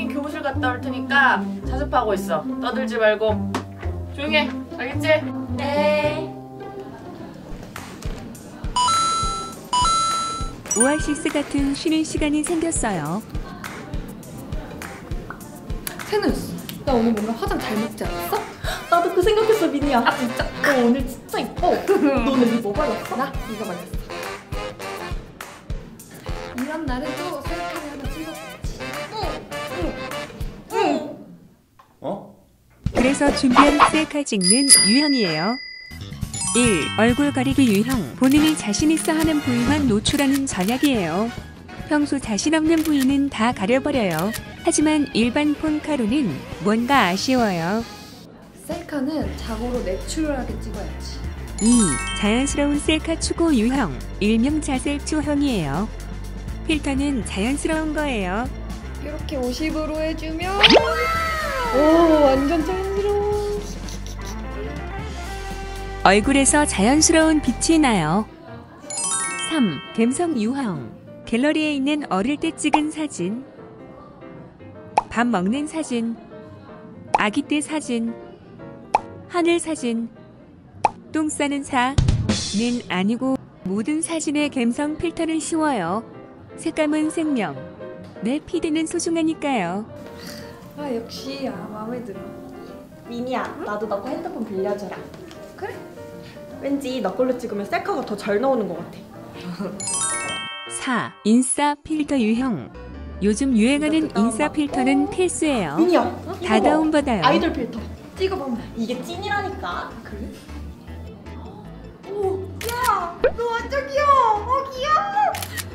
선생님 교무실 갔다 올 테니까 자습하고 있어. 떠들지 말고 조용히 해. 알겠지? 네. 오아시스 같은 쉬는 시간이 생겼어요. 세누스, 나 오늘 뭔가 화장 잘 먹지 않았어? 나도 그 생각했어, 미니야. 아 진짜? 너 오늘 진짜 이뻐. 너 오늘 뭐 발랐어? 나 이거 발랐어. 이런 날에도 셀카를 하나 찍었지. 어? 그래서 준비한 셀카 찍는 유형이에요. 1. 얼굴 가리기 유형. 본인이 자신 있어 하는 부위만 노출하는 전략이에요. 평소 자신 없는 부위는 다 가려버려요. 하지만 일반 폰카로는 뭔가 아쉬워요. 셀카는 자고로 내추럴하게 찍어야지. 2. 자연스러운 셀카 추구 유형. 일명 자셀추형이에요. 필터는 자연스러운 거예요. 이렇게 50으로 해주면 오 완전 자연스러워. 얼굴에서 자연스러운 빛이 나요. 3. 갬성 유형. 갤러리에 있는 어릴 때 찍은 사진, 밥 먹는 사진, 아기 때 사진, 하늘 사진, 똥 싸는 사는 아니고 모든 사진에 갬성 필터를 씌워요. 색감은 생명. 내 피드는 소중하니까요. 아 역시 마음에 들어. 미니야, 나도 너 거 핸드폰 빌려주라. 그래? 왠지 너 걸로 찍으면 셀카가 더 잘 나오는 것 같아. 4. 인싸 필터 유형. 요즘 유행하는 인싸 필터는 필수예요. 미니야, 다 다운받아요. 아이돌 필터. 찍어봐. 이게 찐이라니까. 그래? 오, 야, 너 완전 귀여워. 귀여워.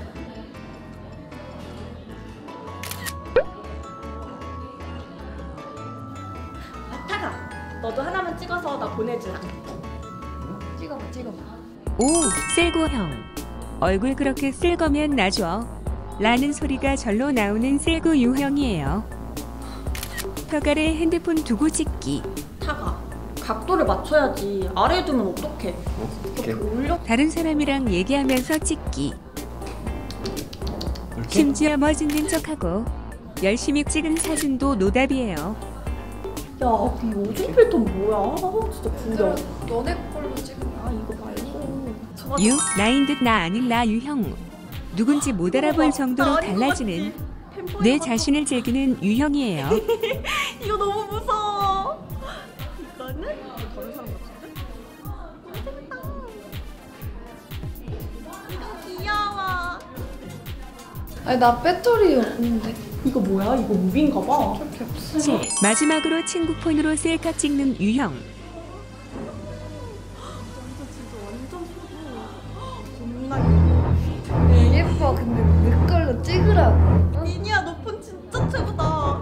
타가, 너도 하나만 찍어서 나 보내주라. 찍어봐. 5. 셀고형. 얼굴 그렇게 쓸 거면 놔줘 라는 소리가 절로 나오는 셀고 유형이에요. 혀가래 핸드폰 두고 찍기. 타가, 각도를 맞춰야지. 아래에 두면 어떡해. 이렇게 올려. 다른 사람이랑 얘기하면서 찍기. 이렇게? 심지어 멋있는 척하고 열심히 찍은 사진도 노답이에요. 야, 이 오줌 필터 뭐야? 아, 진짜 구려. 너네 걸로 찍은 거 이거 말고. 6. 나인 듯 나 아닌 나 유형. 누군지 못 알아볼 정도로 달라지는 내 자신을 즐기는 유형이에요. 이거 너무 무서워. 이거는 다른 사람 같은데? 재밌다. 이거 귀여워. 아니 나 배터리 없는데. 이거 뭐야? 이거 무비인가 봐. 저렇게 없어. 7. 마지막으로 친구 폰으로 셀카 찍는 유형. 예뻐. 근데 내 걸로 찍으라고. 미니야, 너 폰 진짜 최고다.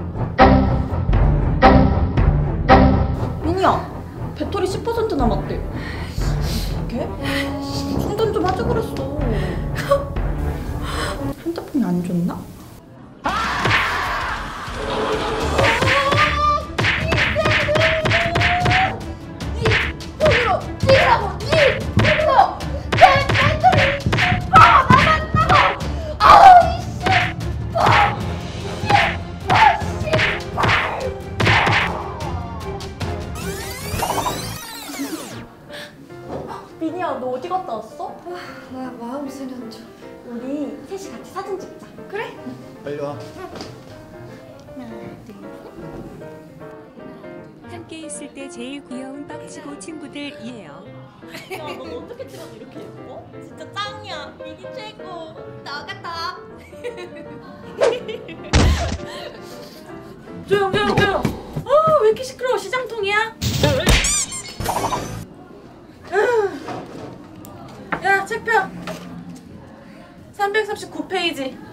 미니야, 배터리 10% 남았대. 이게? 충전 좀 하자 그랬어. 핸드폰이 안 좋나? 미니야, 너 어디 갔다 왔어? 나 마음 쓰는 중. 우리 셋이 같이 사진 찍자. 그래? 빨리 와. 함께 있을 때 제일 귀여운 빡치고 친구들이에요. 야, 너 어떻게 찍어서 이렇게 예뻐? 진짜 짱이야. 미니 최고. 너 같아. 조용. 왜 이렇게 시끄러워? 시장통이야? 야, 책표 339페이지.